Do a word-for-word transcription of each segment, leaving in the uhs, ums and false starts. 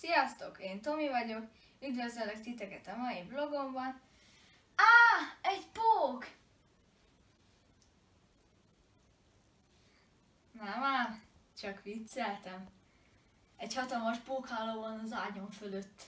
Sziasztok, én Tomi vagyok, üdvözöllek titeket a mai vlogomban. Á, egy pók! Nem áll, csak vicceltem. Egy hatalmas pókháló van az ágyam fölött.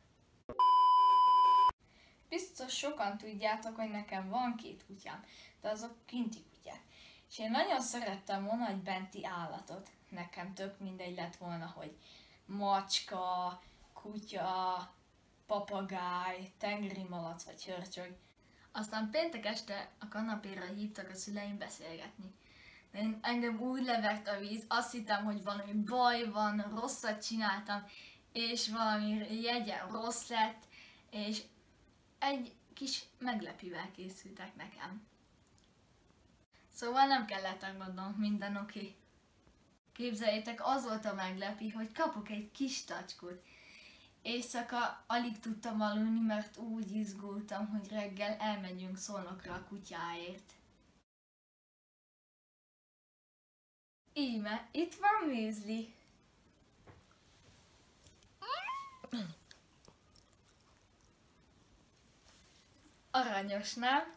Biztos sokan tudjátok, hogy nekem van két kutyám, de azok kinti kutyák. És én nagyon szerettem volna egy benti állatot. Nekem tök mindegy lett volna, hogy macska, kutya, papagáj, tengeri malac vagy hörcsög. Aztán péntek este a kanapéra hívtak a szüleim beszélgetni. De én, engem úgy levert a víz, azt hittem, hogy valami baj van, rosszat csináltam, és valami jegyen rossz lett, és egy kis meglepivel készültek nekem. Szóval nem kellett aggódnom, minden oké. Okay. Képzeljétek, az volt a meglepi, hogy kapok egy kis tacskót. Éjszaka alig tudtam aludni, mert úgy izgultam, hogy reggel elmegyünk Szolnokra a kutyáért. Íme, itt van műzli. Aranyos, nem?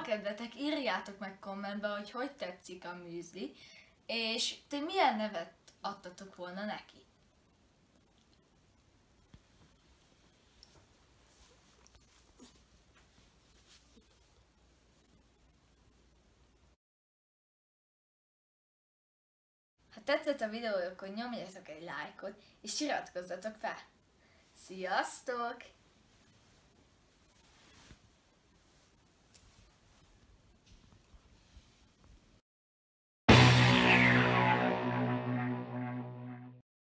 kedvetek, írjátok meg kommentbe, hogy hogy tetszik a műzli, és ti milyen nevet adtatok volna neki. Ha tetszett a videó, akkor nyomjatok egy lájkot, és iratkozzatok fel. Sziasztok!